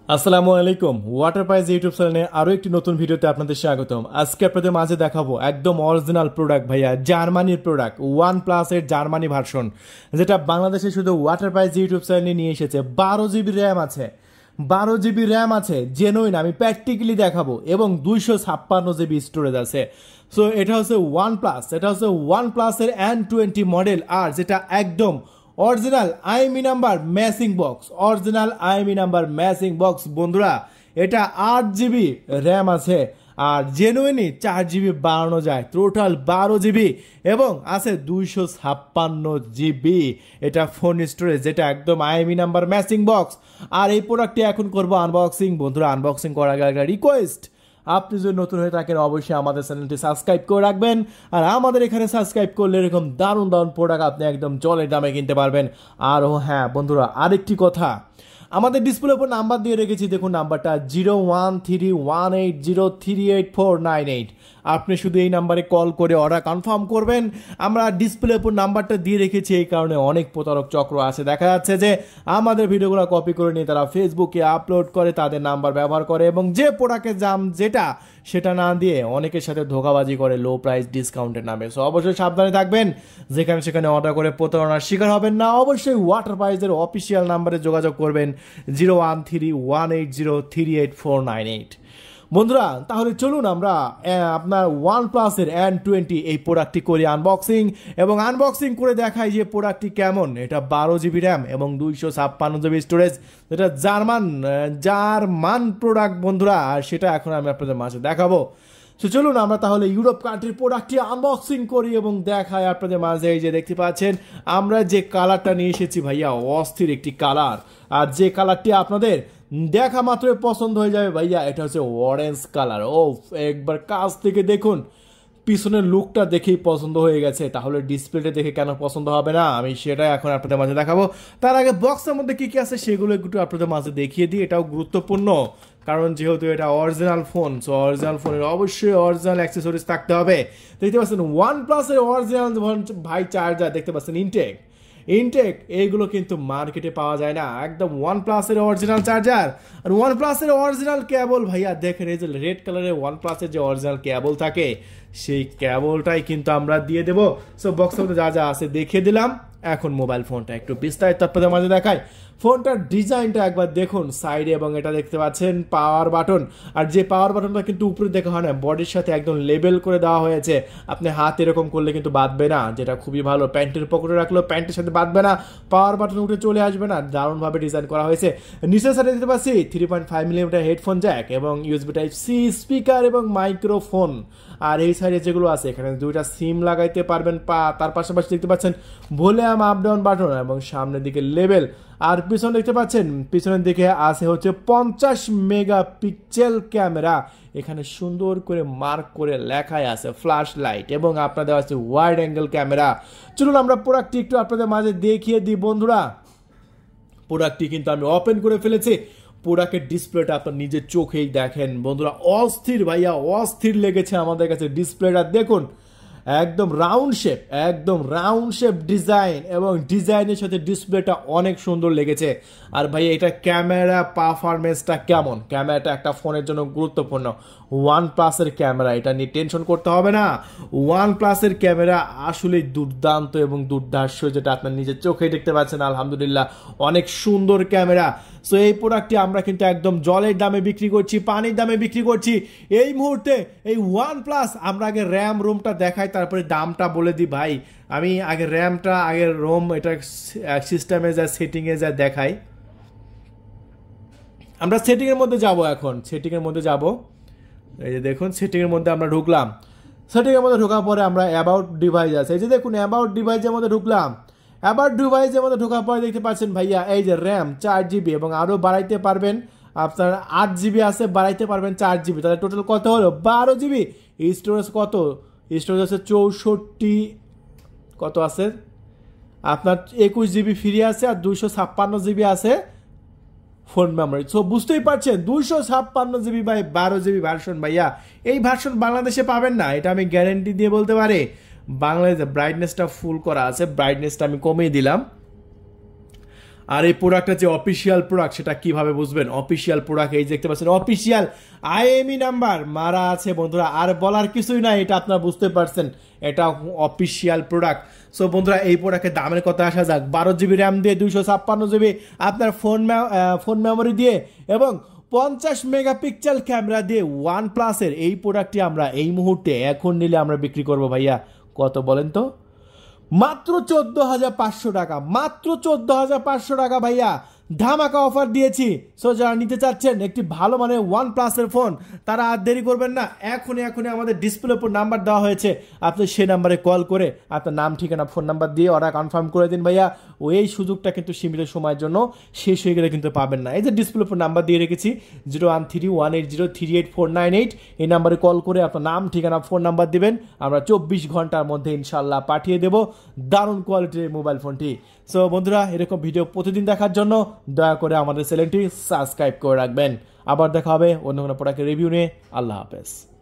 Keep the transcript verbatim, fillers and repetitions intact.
আসসালামু আলাইকুম water prize YouTube চ্যানেলে আরো একটি নতুন ভিডিওতে আপনাদের স্বাগতম। আজকে আপনাদের মাঝে দেখাবো একদম অরিজিনাল প্রোডাক্ট ভাইয়া, জার্মানির প্রোডাক্ট ওয়ান প্লাস এর জার্মানি ভার্সন, যেটা বাংলাদেশে শুধু ওয়াটার প্রাইজ ইউটিউব চ্যানেলে নিয়ে এসেছে। বারো জিবি র্যাম আছে, বারো জিবি র্যাম আছে, জেনুইন আমি প্র্যাকটিক্যালি দেখাবো, এবং দুইশো ছাপ্পান্ন জিবি স্টোরেজ আছে। সো এটা হচ্ছে ওয়ান প্লাস, এটা হচ্ছে ওয়ান প্লাস এর এন টোয়েন্টি মডেল, আর যেটা একদম original IMEI number matching box, original IMEI number matching box বন্ধুরা। এটা আট জিবি র্যাম আছে, আর জেনুইনই চার জিবি বাড়ানো যায়, টোটাল বারো জিবি, এবং আছে দুইশো ছাপ্পান্ন জিবি এটা ফোন স্টোরেজ, যেটা একদম আইএমই নাম্বার ম্যাচিং বক্স। আর এই প্রোডাক্টটি এখন করবো আনবক্সিং বন্ধুরা। আনবক্সিং করার আগে একটা রিকোয়েস্ট, আপনি যদি নতুন হয়ে থাকেন অবশ্যই আমাদের চ্যানেলটি সাবস্ক্রাইব করে রাখবেন। আর আমাদের এখানে সাবস্ক্রাইব করলে এরকম দারুণ দারুণ প্রোডাক্ট আপনি একদম জলের দামে কিনতে পারবেন। আর ও হ্যাঁ বন্ধুরা, আরেকটি কথা, আমাদের ডিসপ্লের উপর নাম্বার দিয়ে রেখেছি, দেখুন নাম্বারটা zero one three one eight zero three eight four nine eight. আপনি শুধু এই নাম্বারে কল করে অর্ডার কনফার্ম করবেন। আমরা ডিসপ্লের উপর নাম্বারটা দিয়ে রেখেছি এই কারণে অনেক প্রতারক চক্র আছে, দেখা যাচ্ছে যে আমাদের ভিডিওগুলো কপি করে নিয়ে তারা ফেসবুকে আপলোড করে, তাদের নাম্বার ব্যবহার করে, এবং যে প্রোডাক্টের দাম যেটা সেটা না দিয়ে অনেকের সাথে ধোঁকাবাজি করে লো প্রাইস ডিসকাউন্টের নামে। সো অবশ্যই সাবধানে থাকবেন, যেখানে সেখানে অর্ডার করে প্রতারণার শিকার হবেন না। অবশ্যই ওয়াটার প্রাইজের অফিসিয়াল নাম্বারে যোগাযোগ করবেন zero one three one eight zero three eight four nine eight. বন্ধুরা তাহলে চলুন আমরা আপনার ওয়ান প্লাসের এন টোয়েন্টি এই প্রোডাক্টটি করি আনবক্সিং, এবং আনবক্সিং করে দেখাই যে প্রোডাক্টটি কেমন। এটা বারো জিবি র্যাম এবং দুইশো ছাপ্পান্ন জিবি স্টোরেজ, যেটা জার্মান জার্মান প্রোডাক্ট বন্ধুরা, আর সেটা এখন আমি আপনাদের মাঝে দেখাবো। তো চলুন আমরা তাহলে ইউরোপ কান্ট্রির প্রোডাক্টটি আনবক্সিং করি এবং দেখাই আপনাদের মাঝে। এই যে দেখতে পাচ্ছেন আমরা যে কালারটা নিয়ে এসেছি ভাইয়া, অস্থির একটি কালার, আর যে কালারটি আপনাদের দেখা মাত্রই পছন্দ হয়ে যাবে ভাইয়া, এটা হচ্ছে অরেঞ্জ কালার। ও একবার কাছ থেকে দেখুন, পিছনের লুকটা দেখেই পছন্দ হয়ে গেছে, তাহলে ডিসপ্লেটা দেখে কেন পছন্দ হবে না, আমি সেটাই এখন আপনাদের মাঝে দেখাবো। তার আগে বক্সের মধ্যে কি কি আছে সেগুলো একটু আপনাদের মাঝে দেখিয়ে দিই, এটাও গুরুত্বপূর্ণ, কারণ যেহেতু এটা অরিজিনাল ফোন, সো অরিজিনাল ফোনের অবশ্যই অরিজিনাল অ্যাক্সেসরিজ থাকতে হবে। দেখতে পাচ্ছেন ওয়ান প্লাসের অরিজিনাল ভাই চার্জার, দেখতে পাচ্ছেন ইনটেক ইনটেক এইগুলো কিন্তু মার্কেটে পাওয়া যায় না, একদম ওয়ান প্লাসের অরিজিনাল চার্জার। আর ওয়ান প্লাসের অরিজিনাল কেবল ভাইয়া দেখেন, এই যে রেড কালারের ওয়ান প্লাসের যে অরিজিনাল কেবল থাকে সেই কেবলটাই কিন্তু আমরা দিয়ে দেবো। সো বক্সের মধ্যে যা যা আছে দেখিয়ে দিলাম। এখন মোবাইল ফোনটা একটু বিস্তারিত আপনাদের মাঝে দেখায়। ফোনটার ডিজাইনটা একবার দেখুন সাইডে, এবং এটা দেখতে পাচ্ছেন পাওয়ার বাটন, আর যে পাওয়ার বাটনটা কিন্তু উপরে দেখা হয় না, বডির সাথে একদম লেবেল করে দেওয়া হয়েছে। আপনি হাত এরকম করলে কিন্তু বাঁধবে না, যেটা খুবই ভালো। প্যান্টের পকেটে রাখলেও প্যান্টের সাথে বাঁধবে না, পাওয়ার বাটন উঠে চলে আসবে না, দারুণভাবে ডিজাইন করা হয়েছে। নিচের সাইডে দেখতে পাচ্ছি three point five millimetre headphone jack এবং ইউএসবি টাইপ সি স্পিকার এবং মাইক্রোফোন। আর এই সাইডে যেগুলো আছে এখানে দুইটা সিম লাগাইতে পারবেন, পা তার পাশাপাশি দেখতে পাচ্ছেন ভলিউম আপ ডাউন বাটন এবং সামনের দিকে লেবেল। আর পিছনে দেখতে পাচ্ছেন পিছনের দিকে আছে হচ্ছে পঞ্চাশ মেগাপিক্সেল ক্যামেরা, এখানে সুন্দর করে মার্ক করে লেখাই আছে ফ্ল্যাশ লাইট, এবং আপনাদের আছে ওয়াইড অ্যাঙ্গেল ক্যামেরা। চলুন আমরা প্রোডাক্টটি একটু আপনাদের মাঝে দেখিয়ে দিই বন্ধুরা। প্রোডাক্টটি কিন্তু আমি ওপেন করে ফেলেছি, প্রোডাক্টের ডিসপ্লেটা আপনার নিজের চোখেই দেখেন বন্ধুরা, অস্থির ভাইয়া, অস্থির লেগেছে আমাদের কাছে ডিসপ্লেটা। দেখুন একদম রাউন্ড শেপ, একদম রাউন্ড শেপ ডিজাইন, এবং ডিজাইনের সাথে ডিসপ্লেটা অনেক সুন্দর লেগেছে। আর ভাই এটা ক্যামেরা পারফরমেন্সটা কেমন, ক্যামেরাটা একটা ফোনের জন্য গুরুত্বপূর্ণ। ওয়ান প্লাসের ক্যামেরা, এটা নিয়ে টেনশন করতে হবে না। ওয়ান প্লাসের ক্যামেরা আসলেই দুর্দান্ত এবং দুর্ধর্ষ, যেটা আপনার নিজের চোখে দেখতে পাচ্ছেন। আলহামদুলিল্লাহ অনেক সুন্দর ক্যামেরা। সো এই প্রোডাক্টটি আমরা কিন্তু একদম জলের দামে বিক্রি করছি, পানির দামে বিক্রি করছি এই মুহূর্তে। এই ওয়ান প্লাস আমরা আগে র্যাম রোমটা দেখাই, তারপরে দামটা বলে দিই ভাই। আমি আগে র্যামটা, আগে রোম, এটা সিস্টেমে যা সেটিংয়ে যা দেখাই। আমরা সেটিংয়ের মধ্যে যাব, এখন সেটিংয়ের মধ্যে যাব। এই যে দেখুন সেটিংয়ের মধ্যে আমরা ঢুকলাম। সেটিংয়ের মধ্যে ঢোকার পরে আমরা অ্যাবাউট ডিভাইস আছে, এই যে দেখুন অ্যাবাউট ডিভাইসের মধ্যে ঢুকলাম। অ্যাবাউট ডিভাইসের মধ্যে ঢোকার পরে দেখতে পাচ্ছেন ভাইয়া এই যে র্যাম চার জিবি, এবং আরও বাড়াইতে পারবেন, আপনার আট জিবি আছে, বাড়াইতে পারবেন চার জিবি, তাহলে টোটাল কত হলো বারো জিবি। স্টোরেজ কত, স্টোরেজ আছে চৌষট্টি, কত আছে আপনার একুশ জিবি ফ্রি আছে, আর দুইশো ছাপ্পান্ন জিবি আছে ফোন মেমোরি। সো বুঝতেই পারছেন দুইশো ছাপ্পান্ন জিবি বাই বারো জিবি ভার্সন ভাইয়া, এই ভার্সন বাংলাদেশে পাবেন না, এটা আমি গ্যারেন্টি দিয়ে বলতে পারি। বাংলাদেশে ব্রাইটনেসটা ফুল করা আছে, ব্রাইটনেসটা আমি কমিয়ে দিলাম। আর এই প্রোডাক্টটা যে অফিসিয়াল প্রোডাক্ট সেটা কিভাবে বুঝবেন? অফিসিয়াল প্রোডাক্ট এই দেখতে পাচ্ছেন অফিসিয়াল আইএমই নাম্বার মারা আছে বন্ধুরা, আর বলার কিছুই নাই, এটা আপনারা বুঝতে পারছেন, এটা অফিসিয়াল প্রোডাক্ট। সো বন্ধুরা এই প্রোডাক্টের দামের কথা আসা যাক। বারো জিবি র্যাম দিয়ে দুইশো ছাপ্পান্ন জিবি আপনার ফোন ফোন মেমোরি দিয়ে এবং পঞ্চাশ মেগাপিক্সেল ক্যামেরা দিয়ে ওয়ান প্লাসের এই প্রোডাক্টটি আমরা এই মুহূর্তে এখন নিলে আমরা বিক্রি করব ভাইয়া কত বলেন তো? মাত্র চোদ্দ হাজার পাঁচশো টাকা, মাত্র চোদ্দ হাজার পাঁচশো টাকা ভাইয়া, ধামাকা অফার দিয়েছি। সো যারা নিতে চাচ্ছেন একটি ভালো মানে ওয়ান প্লাসের ফোন, তারা আর দেরি করবেন না, এখনই এখনই আমাদের ডিসপ্লের উপর নাম্বার দেওয়া হয়েছে, আপনি সেই নাম্বারে কল করে আপনার নাম ঠিকানা ফোন নাম্বার দিয়ে ওরা কনফার্ম করে দিন ভাইয়া। ও এই সুযোগটা কিন্তু সীমিত সময়ের জন্য, শেষ হয়ে গেলে কিন্তু পাবেন না। এই যে ডিসপ্লের উপর নাম্বার দিয়ে রেখেছি zero one three one eight zero three eight four nine eight, এই নাম্বারে কল করে আপনার নাম ঠিকানা ফোন নাম্বার দিবেন, আমরা চব্বিশ ঘন্টার মধ্যে ইনশাল্লাহ পাঠিয়ে দেবো দারুণ কোয়ালিটির মোবাইল ফোনটি। সো বন্ধুরা এরকম ভিডিও প্রতিদিন দেখার জন্য দয়া করে আমাদের চ্যানেলটি সাবস্ক্রাইব করে রাখবেন। আবার দেখা হবে অন্য কোনো প্রোডাক্টের রিভিউ নিয়ে। আল্লাহ হাফেজ।